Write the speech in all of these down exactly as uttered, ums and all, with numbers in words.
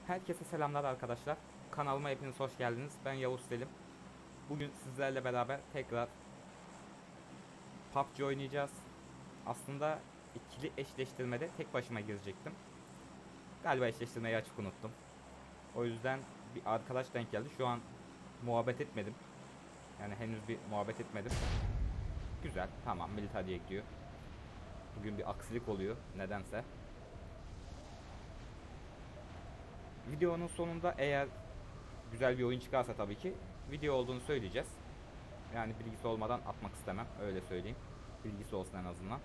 Herkese selamlar arkadaşlar. Kanalıma hepiniz hoş geldiniz. Ben Yavuz Selim. Bugün sizlerle beraber tekrar P U B G oynayacağız. Aslında ikili eşleştirmede tek başıma girecektim. Galiba eşleştirmeyi açık unuttum. O yüzden bir arkadaş denk geldi. Şu an muhabbet etmedim. Yani henüz bir muhabbet etmedim. Güzel, tamam, militariye gidiyor. Bugün bir aksilik oluyor nedense. Videonun sonunda eğer güzel bir oyun çıkarsa tabii ki video olduğunu söyleyeceğiz. Yani bilgisi olmadan atmak istemem, öyle söyleyeyim. Bilgisi olsun en azından.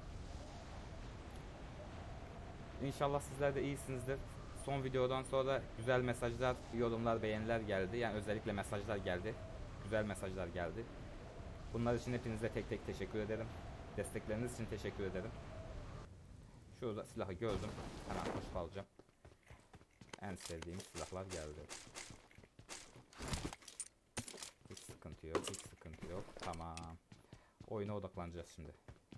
İnşallah sizler de iyisinizdir. Son videodan sonra güzel mesajlar, yorumlar, beğeniler geldi. Yani özellikle mesajlar geldi. Güzel mesajlar geldi. Bunlar için hepinize tek tek teşekkür ederim. Destekleriniz için teşekkür ederim. Şurada silahı gördüm. Hemen koşup alacağım. En sevdiğim silahlar geldi. Hiç sıkıntı yok, hiç sıkıntı yok. Tamam. Oyuna odaklanacağız şimdi.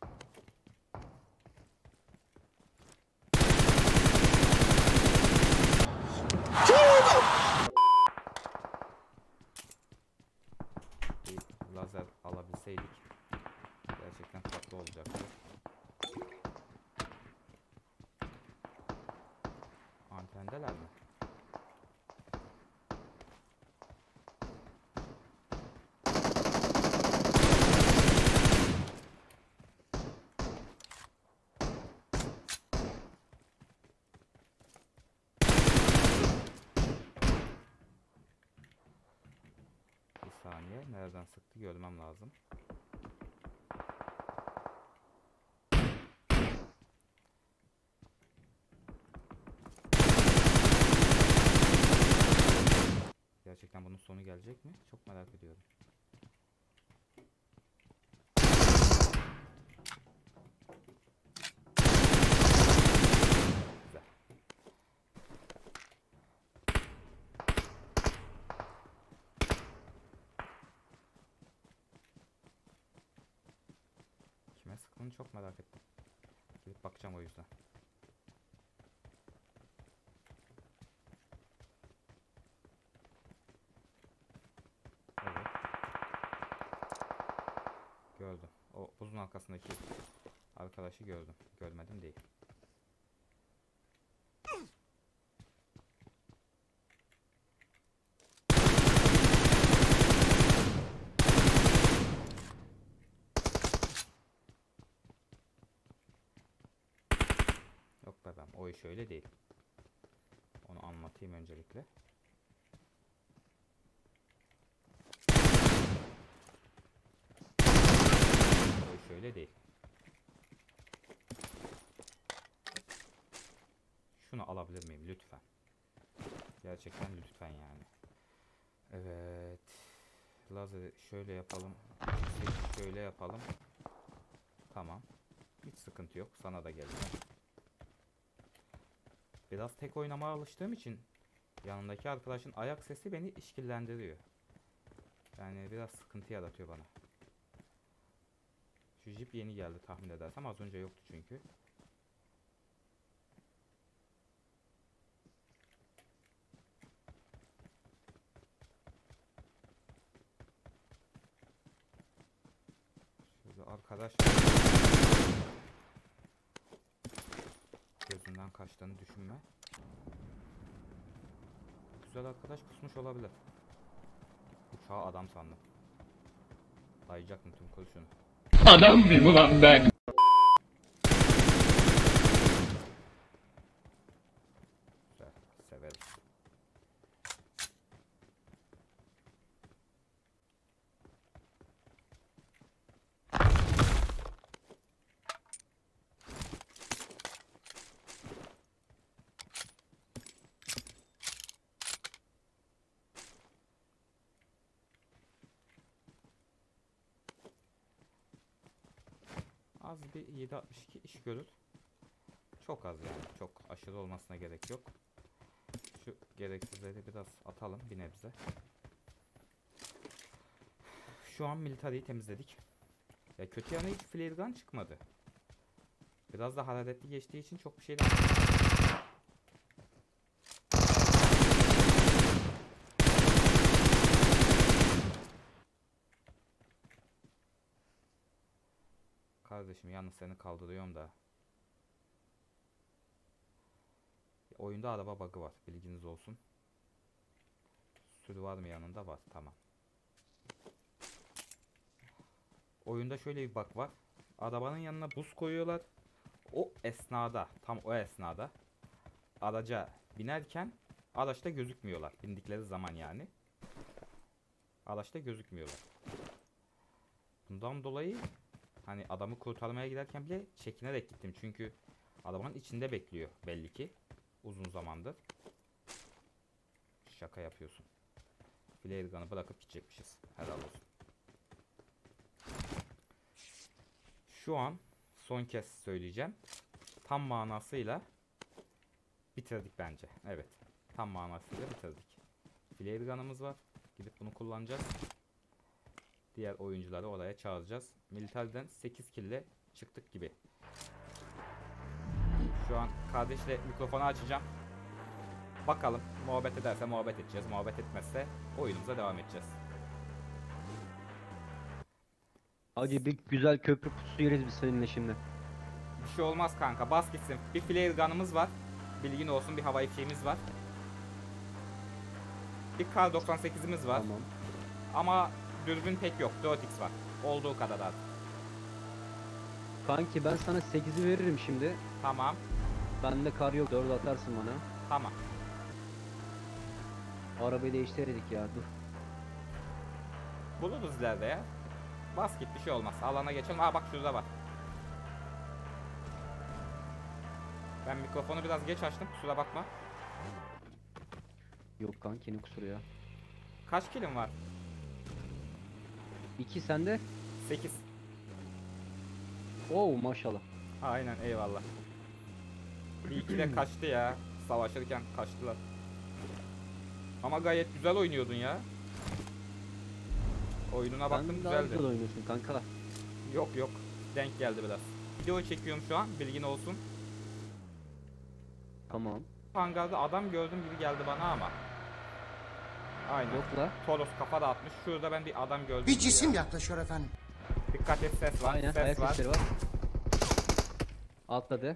Bir lazer alabilseydik gerçekten tatlı olacaktı. Antendeler mi? Bir saniye, nereden sıktı görmem lazım. Gerçekten bunun sonu gelecek mi? Çok merak ediyorum. Güzel. Kime sıktığını çok merak ettim. Gidip bakacağım o yüzden. Evet. Gördüm. O buzun arkasındaki arkadaşı gördüm. Görmedim değil. Yok be, ben o iş öyle değil. Onu anlatayım öncelikle. O iş öyle değil. Şunu alabilir miyim lütfen? Gerçekten lütfen yani. Evet. Lazeri şöyle yapalım. Şöyle yapalım. Tamam. Hiç sıkıntı yok. Sana da geleceğim. Biraz tek oynamaya alıştığım için yanındaki arkadaşın ayak sesi beni işkillendiriyor. Yani biraz sıkıntı yaratıyor bana. Şu jip yeni geldi tahmin edersem. Az önce yoktu çünkü. Şurada arkadaş gözünden kaçtığını düşünme. Güzel arkadaş pusmuş olabilir. Uçağı adam sandım. Dayayacak mı tüm kurşunu? Adam mıyım ulan ben? Güzel, severiz. Az bir yedi altmış iki iş görür. Çok az yani. Çok aşırı olmasına gerek yok. Şu gereksizleri biraz atalım bir nebze. Şu an militariyi temizledik. Ya kötü yanı hiç flare gun çıkmadı. Biraz da hararetli geçtiği için çok bir şey de kardeşim, yalnız seni kaldırıyorum da. Oyunda araba bug'ı var, bilginiz olsun. Sürü var mı yanında? Var, tamam. Oyunda şöyle bir bug var. Arabanın yanına buz koyuyorlar. O esnada, tam o esnada araca binerken araçta gözükmüyorlar. Bindikleri zaman yani. Araçta gözükmüyorlar. Bundan dolayı hani adamı kurtarmaya giderken bile çekinerek gittim. Çünkü arabanın içinde bekliyor belli ki. Uzun zamandır. Şaka yapıyorsun. Flare gun'ı bırakıp gidecekmişiz. Helal olsun. Şu an son kez söyleyeceğim. Tam manasıyla bitirdik bence. Evet. Tam manasıyla bitirdik. Flare gun'ımız var. Gidip bunu kullanacağız. Diğer oyuncuları oraya çağıracağız. Militerden sekiz kill ile çıktık gibi. Şu an kardeşle mikrofonu açacağım. Bakalım, muhabbet ederse muhabbet edeceğiz. Muhabbet etmezse oyunumuza devam edeceğiz. Hacı bir güzel köprü pusu yeriz biz seninle şimdi. Bir şey olmaz kanka, bas gitsin. Bir flare gun'ımız var. Bilgin olsun, bir hava ifşeğimiz var. Bir kar doksan sekizimiz var. Tamam. Ama dürbün pek yok. dört x var. Olduğu kadar artık. Kanki ben sana sekizi veririm şimdi. Tamam. Bende kar yok, dört atarsın bana. Tamam. Arabayı değiştirdik ya, dur. Buluruz ileride ya. Bas git, bir şey olmaz. Alana geçelim. Aa bak şurada var. Ben mikrofonu biraz geç açtım. Kusura bakma. Yok kanki, ne kusuru ya. Kaç kilim var? İki sende. sekiz. Oo maşallah. Aynen, eyvallah. Bir iki de kaçtı ya. Savaşırken kaçtılar. Ama gayet güzel oynuyordun ya. Oyununa baktım, Sen daha güzeldi. güzel oynuyorsun kanka. Yok yok. Denk geldi biraz. Video çekiyorum şu an. Bilgin olsun. Tamam. Hangarda adam gördüm gibi geldi bana ama. Aynen. Yok la. Toros kafa dağıtmış. Şurada ben bir adam gördüm. Bir gibi cisim ya. yaklaşıyor efendim. Dikkat et, ses var. Aynen, ses ayak var. sesleri var. Atladı.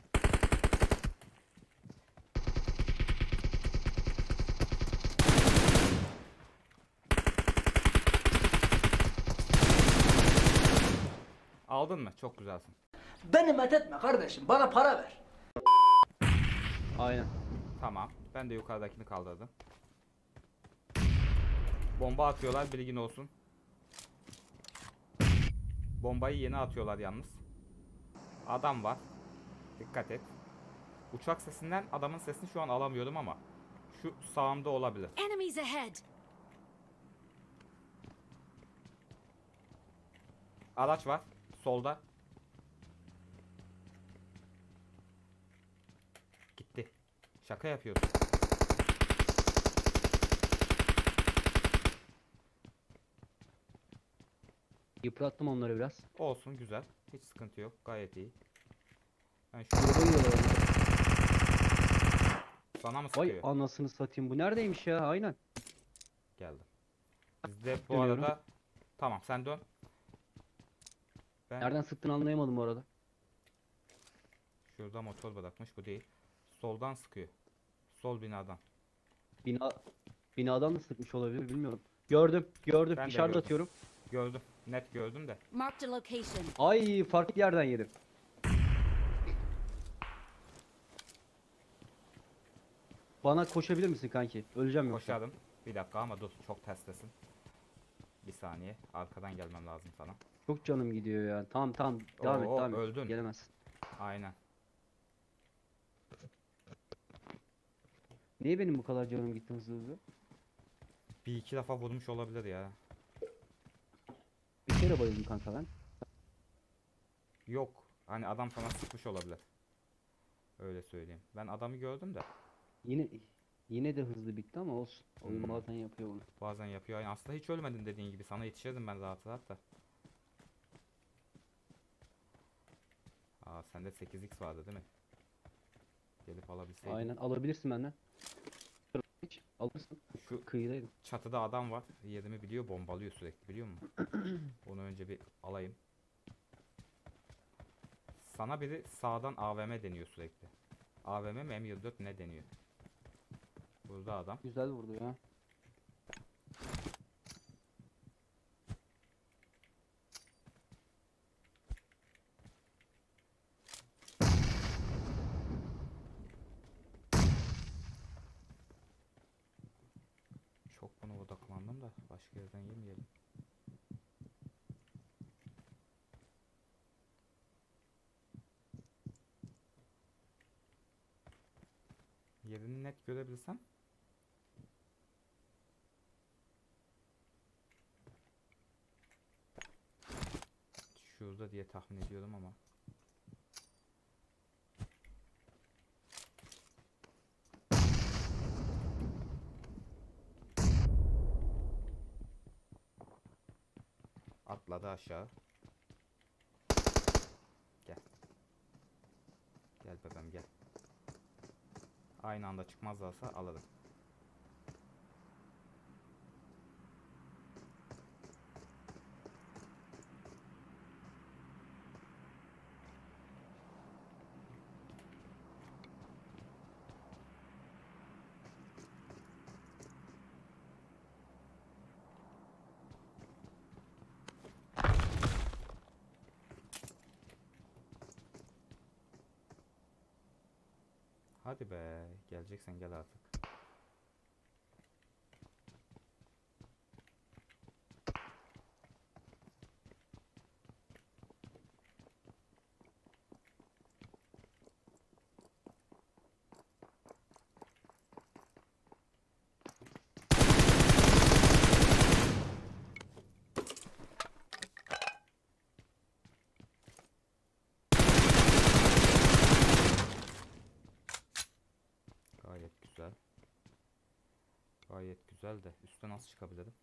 Aldın mı? Çok güzelsin. Beni methetme kardeşim, bana para ver. Aynen. Tamam. Ben de yukarıdakini kaldırdım. Bomba atıyorlar, bilgin olsun. Bombayı yeni atıyorlar yalnız. Adam var. Dikkat et. Uçak sesinden adamın sesini şu an alamıyorum ama şu sağımda olabilir. Enemies ahead. Araç var solda. Gitti. Şaka yapıyorsun. Yıprattım onları biraz. Olsun, güzel. Hiç sıkıntı yok. Gayet iyi. Ben şu Araba yiyorlar. sana mı Vay sıkıyor? anasını satayım. Bu neredeymiş ya? Aynen. Geldim. Bizde bu Dönüyorum. arada tamam, sen dön. Ben Nereden sıktığını anlayamadım bu arada. şurada motor bırakmış, bu değil. Soldan sıkıyor. Sol binadan. Bina binadan da sıkmış olabilir, bilmiyorum. Gördüm, gördüm. Ben de İşaret gördüm. atıyorum. Gördüm. Net gördüm de. Marked a location. Ay farklı yerden yedim. Bana koşabilir misin kanki? Öleceğim yoksa. Koşarım. Bir dakika ama dur, çok terstesin. Bir saniye. Arkadan gelmem lazım sana. Çok canım gidiyor ya. Tamam tamam. Devam Oo, et, devam et. öldün. Gelemezsin. Aynen. Niye benim bu kadar canım gitti hızlı hızlı? Bir iki defa vurmuş olabilir ya. Bir kere bayıldım kanka ben. Yok. Hani adam sana sıkmış olabilir. Öyle söyleyeyim. Ben adamı gördüm de. Yine yine de hızlı bitti ama olsun. Oyun Hmm. bazen yapıyor bunu. Bazen yapıyor. Yani aslında hiç ölmedin dediğin gibi. Sana yetişirdim ben rahat rahat da. Aa, sende sekiz x vardı değil mi? Gelip alabilseydin. Aynen, alabilirsin benden. Hiç alırsın. Şu Kıyıdaydım. çatıda adam var. Yerimi biliyor, bombalıyor sürekli, biliyor musun? Onu önce bir alayım. Sana biri sağdan A V M deniyor sürekli. A V M mi M yirmi dört ne deniyor? Burada adam. Güzel vurdu ya. Çok buna odaklandım da başka yerden yemeyelim. Yerini net görebilsem. Şurada diye tahmin ediyorum ama. Atladı aşağı. Gel. Gel bebeğim gel. Aynı anda çıkmazlarsa alırım. Hadi be, geleceksen gel artık. Gayet güzel. Gayet güzel de üstte nasıl çıkabilirim?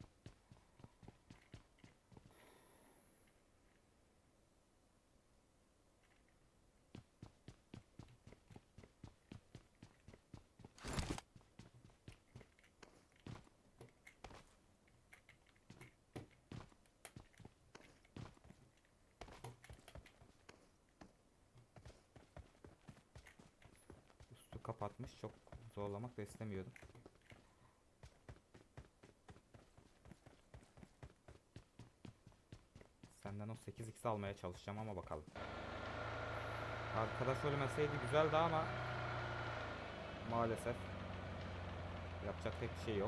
Üstü kapatmış. Çok zorlamak da istemiyorum. Senden o sekiz x almaya çalışacağım ama bakalım. Arkadaş ölmeseydi güzeldi ama maalesef yapacak pek bir şey yok.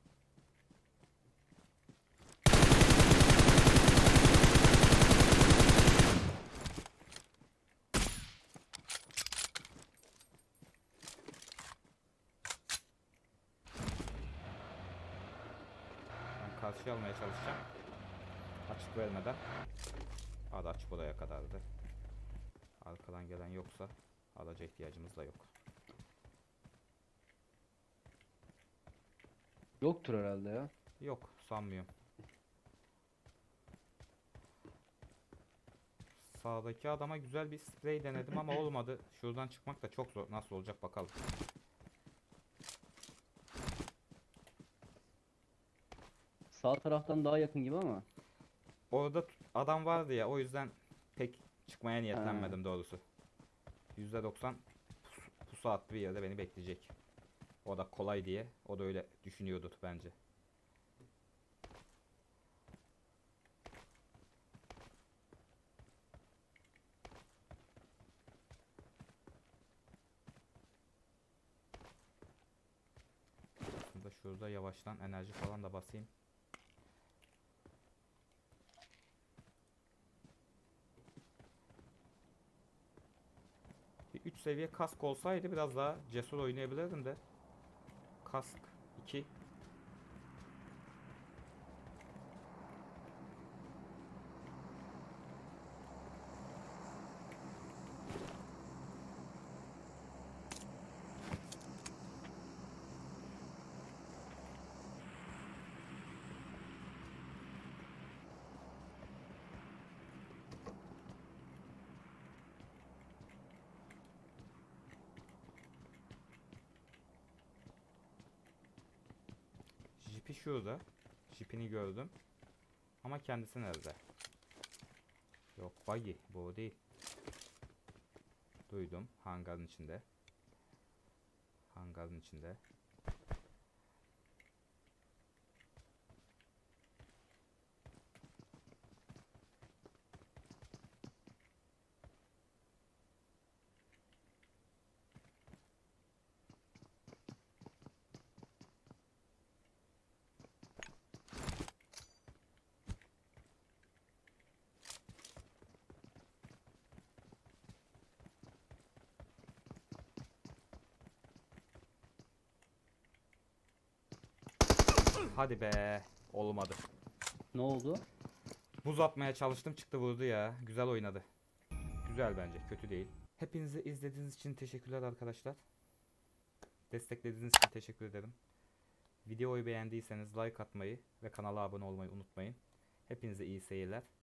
Ben karşıya almaya çalışacağım. Açık vermeden. Araç buraya kadardı. Arkadan gelen yoksa araca ihtiyacımız da yok. Yoktur herhalde ya. Yok sanmıyorum. Sağdaki adama güzel bir sprey denedim ama olmadı. Şuradan çıkmak da çok zor. Nasıl olacak bakalım. Sağ taraftan daha yakın gibi ama. Orada t- adam vardı ya, o yüzden pek çıkmaya niyetlenmedim doğrusu. yüzde doksan pus- pusu attı bir yerde beni bekleyecek. O da kolay diye. O da öyle düşünüyordur bence. Aslında şurada yavaştan enerji falan da basayım. Bir üç seviye kask olsaydı biraz daha cesur oynayabilirdim de. Kask iki. Jipi şurada. Jipini gördüm. Ama kendisi nerede? Yok buggy. Bu değil. Duydum. Hangarın içinde. Hangarın içinde. Hadi be. Olmadı. Ne oldu? Buz atmaya çalıştım, çıktı vurdu ya. Güzel oynadı. Güzel bence, kötü değil. Hepinize izlediğiniz için teşekkürler arkadaşlar. Desteklediğiniz için teşekkür ederim. Videoyu beğendiyseniz like atmayı ve kanala abone olmayı unutmayın. Hepinize iyi seyirler.